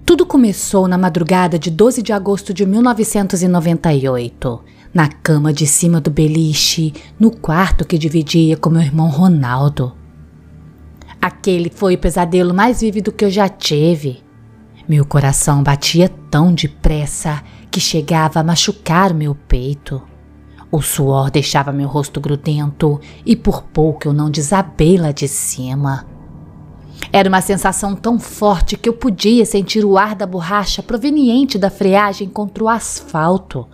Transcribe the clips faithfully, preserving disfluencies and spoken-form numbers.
Tudo começou na madrugada de doze de agosto de mil novecentos e noventa e oito, na cama de cima do beliche, no quarto que dividia com meu irmão Ronaldo. Aquele foi o pesadelo mais vívido que eu já tive. Meu coração batia tão depressa que chegava a machucar o meu peito. O suor deixava meu rosto grudento e por pouco eu não desabei lá de cima. Era uma sensação tão forte que eu podia sentir o ar da borracha proveniente da freagem contra o asfalto.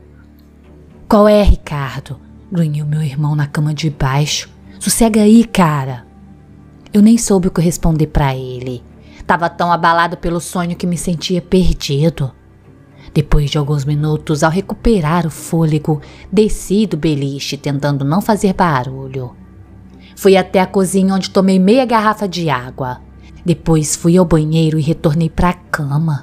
"Qual é, Ricardo?" grunhiu meu irmão na cama de baixo. "Sossega aí, cara." Eu nem soube o que responder para ele. Tava tão abalado pelo sonho que me sentia perdido. Depois de alguns minutos, ao recuperar o fôlego, desci do beliche tentando não fazer barulho. Fui até a cozinha onde tomei meia garrafa de água. Depois fui ao banheiro e retornei para a cama.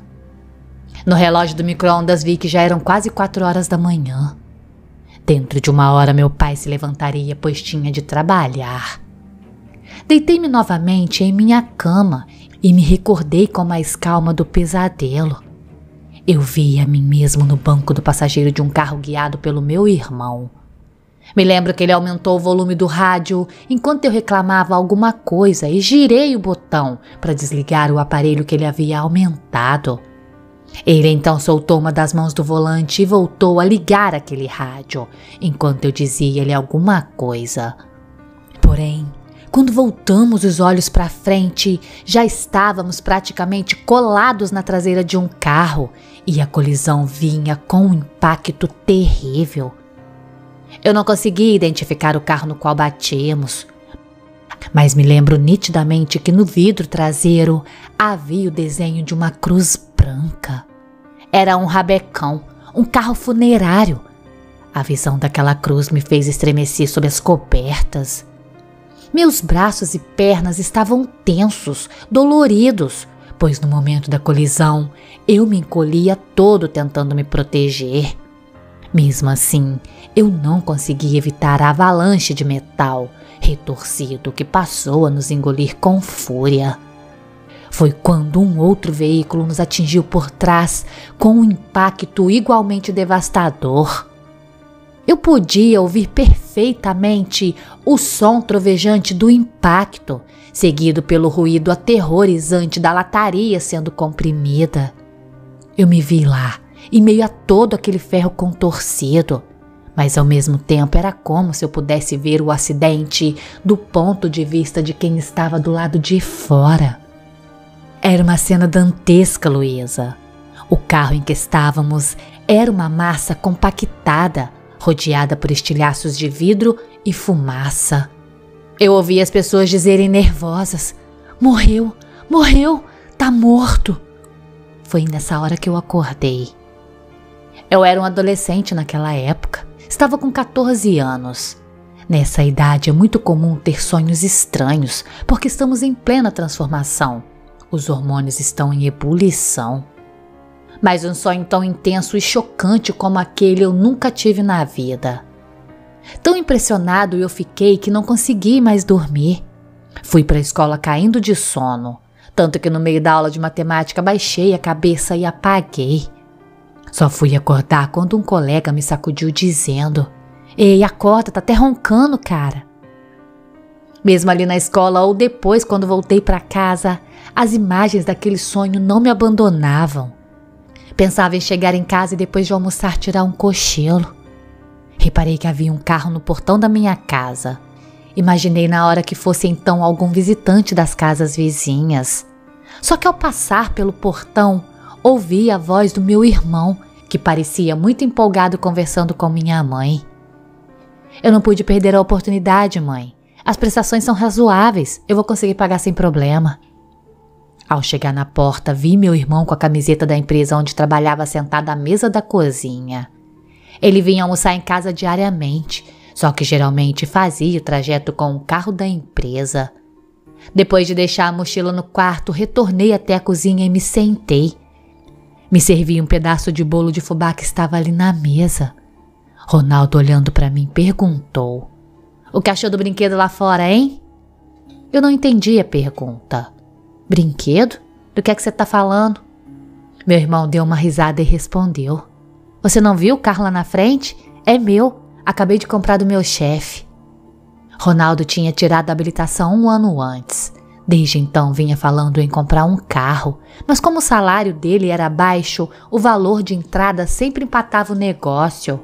No relógio do micro-ondas vi que já eram quase quatro horas da manhã. Dentro de uma hora meu pai se levantaria, pois tinha de trabalhar. Deitei-me novamente em minha cama e me recordei com mais calma do pesadelo. Eu vi a mim mesmo no banco do passageiro de um carro guiado pelo meu irmão. Me lembro que ele aumentou o volume do rádio enquanto eu reclamava alguma coisa e girei o botão para desligar o aparelho que ele havia aumentado. Ele então soltou uma das mãos do volante e voltou a ligar aquele rádio, enquanto eu dizia-lhe alguma coisa. Porém, quando voltamos os olhos para frente, já estávamos praticamente colados na traseira de um carro e a colisão vinha com um impacto terrível. Eu não consegui identificar o carro no qual batíamos, mas me lembro nitidamente que no vidro traseiro havia o desenho de uma cruz branca. Era um rabecão, um carro funerário. A visão daquela cruz me fez estremecer sob as cobertas. Meus braços e pernas estavam tensos, doloridos, pois no momento da colisão eu me encolhia todo tentando me proteger. Mesmo assim, eu não consegui evitar a avalanche de metal retorcido que passou a nos engolir com fúria. Foi quando um outro veículo nos atingiu por trás com um impacto igualmente devastador. Eu podia ouvir perfeitamente o som trovejante do impacto, seguido pelo ruído aterrorizante da lataria sendo comprimida. Eu me vi lá, em meio a todo aquele ferro contorcido, mas ao mesmo tempo era como se eu pudesse ver o acidente do ponto de vista de quem estava do lado de fora. Era uma cena dantesca, Luísa. O carro em que estávamos era uma massa compactada, rodeada por estilhaços de vidro e fumaça. Eu ouvi as pessoas dizerem nervosas: "Morreu, morreu, tá morto." Foi nessa hora que eu acordei. Eu era um adolescente naquela época, estava com quatorze anos. Nessa idade é muito comum ter sonhos estranhos, porque estamos em plena transformação. Os hormônios estão em ebulição. Mas um sonho tão intenso e chocante como aquele eu nunca tive na vida. Tão impressionado eu fiquei que não consegui mais dormir. Fui para a escola caindo de sono, tanto que no meio da aula de matemática baixei a cabeça e apaguei. Só fui acordar quando um colega me sacudiu dizendo: "Ei, acorda, tá até roncando, cara." Mesmo ali na escola ou depois quando voltei para casa, as imagens daquele sonho não me abandonavam. Pensava em chegar em casa e depois de almoçar tirar um cochilo. Reparei que havia um carro no portão da minha casa. Imaginei na hora que fosse então algum visitante das casas vizinhas. Só que ao passar pelo portão, ouvi a voz do meu irmão, que parecia muito empolgado conversando com minha mãe. "Eu não pude perder a oportunidade, mãe. As prestações são razoáveis, eu vou conseguir pagar sem problema." Ao chegar na porta, vi meu irmão com a camiseta da empresa onde trabalhava sentado à mesa da cozinha. Ele vinha almoçar em casa diariamente, só que geralmente fazia o trajeto com o carro da empresa. Depois de deixar a mochila no quarto, retornei até a cozinha e me sentei. Me servi um pedaço de bolo de fubá que estava ali na mesa. Ronaldo, olhando para mim, perguntou: "O que achou do brinquedo lá fora, hein?" Eu não entendi a pergunta. "Brinquedo? Do que é que você tá falando?" Meu irmão deu uma risada e respondeu: Você não viu o carro lá na frente? É meu. Acabei de comprar do meu chefe. Ronaldo tinha tirado a habilitação um ano antes. Desde então vinha falando em comprar um carro, mas como o salário dele era baixo, o valor de entrada sempre empatava o negócio.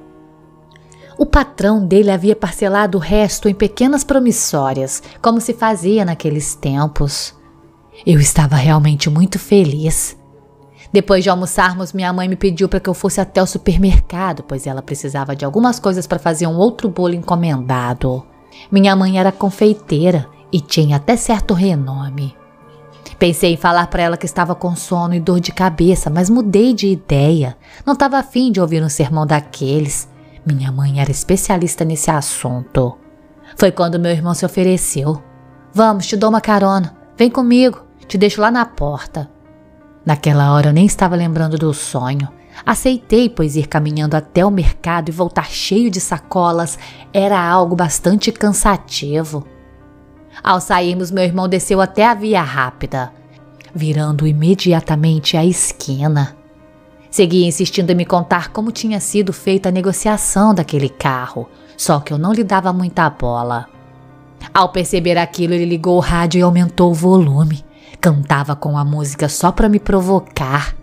O patrão dele havia parcelado o resto em pequenas promissórias, como se fazia naqueles tempos. Eu estava realmente muito feliz. Depois de almoçarmos, minha mãe me pediu para que eu fosse até o supermercado, pois ela precisava de algumas coisas para fazer um outro bolo encomendado. Minha mãe era confeiteira e tinha até certo renome. Pensei em falar para ela que estava com sono e dor de cabeça, mas mudei de ideia. Não estava afim de ouvir um sermão daqueles. Minha mãe era especialista nesse assunto. Foi quando meu irmão se ofereceu. Vamos, te dou uma carona. Vem comigo, te deixo lá na porta. Naquela hora eu nem estava lembrando do sonho. Aceitei, pois ir caminhando até o mercado e voltar cheio de sacolas era algo bastante cansativo. Ao sairmos, meu irmão desceu até a via rápida, virando imediatamente à esquina. Seguia insistindo em me contar como tinha sido feita a negociação daquele carro, só que eu não lhe dava muita bola. Ao perceber aquilo, ele ligou o rádio e aumentou o volume. Cantava com a música só para me provocar.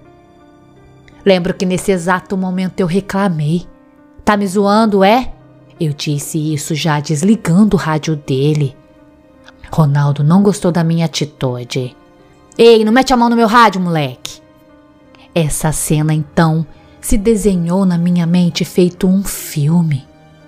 Lembro que nesse exato momento eu reclamei. Tá me zoando, é? Eu disse isso já desligando o rádio dele. Ronaldo não gostou da minha atitude. Ei, não mete a mão no meu rádio, moleque. Essa cena, então, se desenhou na minha mente feito um filme.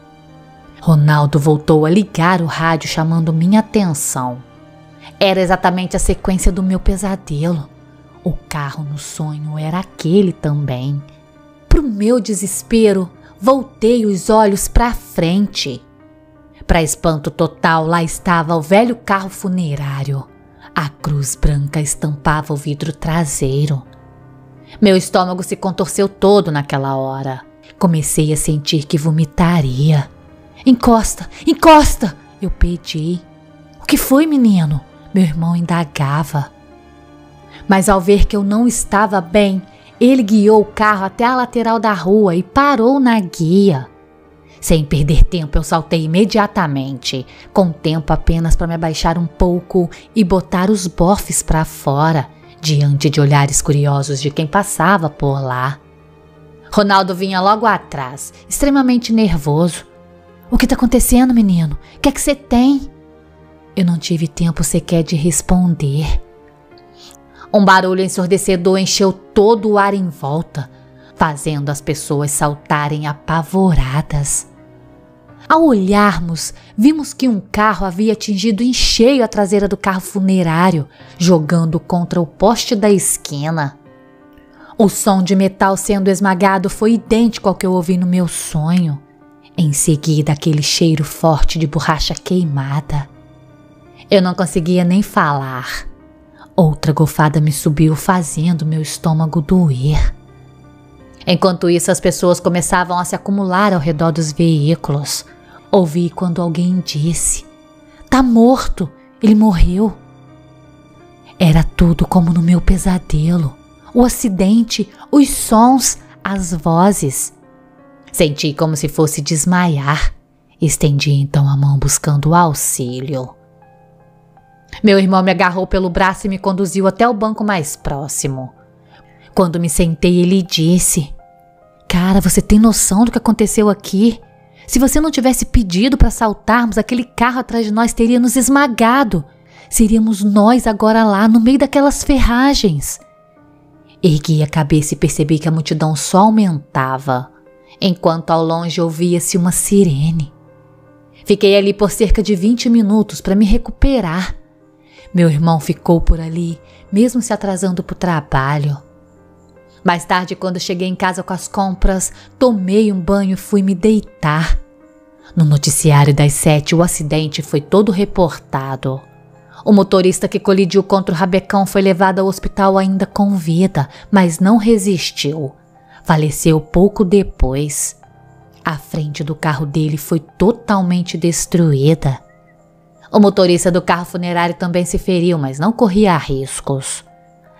Ronaldo voltou a ligar o rádio chamando minha atenção. Era exatamente a sequência do meu pesadelo. O carro no sonho era aquele também. Pro meu desespero, voltei os olhos para frente. Para espanto total, lá estava o velho carro funerário. A cruz branca estampava o vidro traseiro. Meu estômago se contorceu todo naquela hora. Comecei a sentir que vomitaria. Encosta, encosta! Eu pedi. O que foi, menino? Meu irmão indagava. Mas ao ver que eu não estava bem, ele guiou o carro até a lateral da rua e parou na guia. Sem perder tempo, eu saltei imediatamente, com tempo apenas para me abaixar um pouco e botar os bofes para fora, diante de olhares curiosos de quem passava por lá. Ronaldo vinha logo atrás, extremamente nervoso. O que está acontecendo, menino? O que é que você tem? Eu não tive tempo sequer de responder. Um barulho ensurdecedor encheu todo o ar em volta, fazendo as pessoas saltarem apavoradas. Ao olharmos, vimos que um carro havia atingido em cheio a traseira do carro funerário, jogando contra o poste da esquina. O som de metal sendo esmagado foi idêntico ao que eu ouvi no meu sonho. Em seguida, aquele cheiro forte de borracha queimada. Eu não conseguia nem falar. Outra golfada me subiu, fazendo meu estômago doer. Enquanto isso, as pessoas começavam a se acumular ao redor dos veículos. Ouvi quando alguém disse: "Tá morto, ele morreu." Era tudo como no meu pesadelo. O acidente, os sons, as vozes. Senti como se fosse desmaiar. Estendi então a mão buscando auxílio. Meu irmão me agarrou pelo braço e me conduziu até o banco mais próximo. Quando me sentei, ele disse: "Cara, você tem noção do que aconteceu aqui? Se você não tivesse pedido para saltarmos, aquele carro atrás de nós teria nos esmagado. Seríamos nós agora lá, no meio daquelas ferragens." Ergui a cabeça e percebi que a multidão só aumentava, enquanto ao longe ouvia-se uma sirene. Fiquei ali por cerca de vinte minutos para me recuperar. Meu irmão ficou por ali, mesmo se atrasando para o trabalho. Mais tarde, quando cheguei em casa com as compras, tomei um banho e fui me deitar. No noticiário das sete, o acidente foi todo reportado. O motorista que colidiu contra o rabecão foi levado ao hospital ainda com vida, mas não resistiu. Faleceu pouco depois. A frente do carro dele foi totalmente destruída. O motorista do carro funerário também se feriu, mas não corria riscos.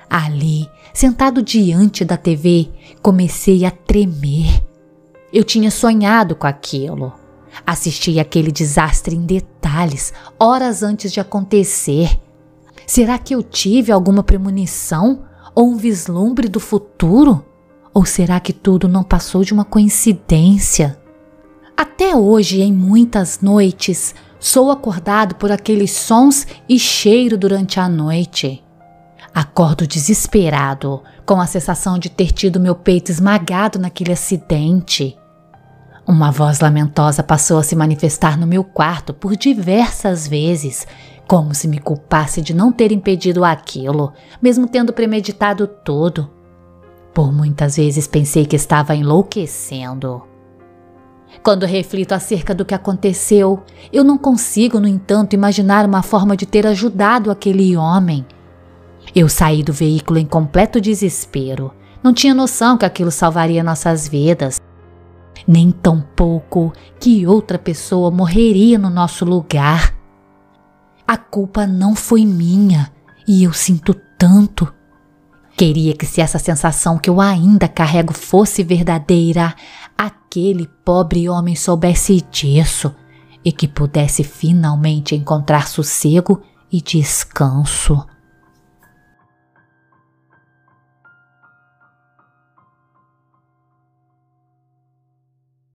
Ali, sentado diante da T V, comecei a tremer. Eu tinha sonhado com aquilo. Assisti aquele desastre em detalhes, horas antes de acontecer. Será que eu tive alguma premonição ou um vislumbre do futuro? Ou será que tudo não passou de uma coincidência? Até hoje, em muitas noites, sou acordado por aqueles sons e cheiro durante a noite. Acordo desesperado, com a sensação de ter tido meu peito esmagado naquele acidente. Uma voz lamentosa passou a se manifestar no meu quarto por diversas vezes, como se me culpasse de não ter impedido aquilo, mesmo tendo premeditado tudo. Por muitas vezes pensei que estava enlouquecendo. Quando reflito acerca do que aconteceu, eu não consigo, no entanto, imaginar uma forma de ter ajudado aquele homem. Eu saí do veículo em completo desespero. Não tinha noção que aquilo salvaria nossas vidas, nem tampouco que outra pessoa morreria no nosso lugar. A culpa não foi minha e eu sinto tanto. Queria que, se essa sensação que eu ainda carrego fosse verdadeira, aquele pobre homem soubesse disso e que pudesse finalmente encontrar sossego e descanso.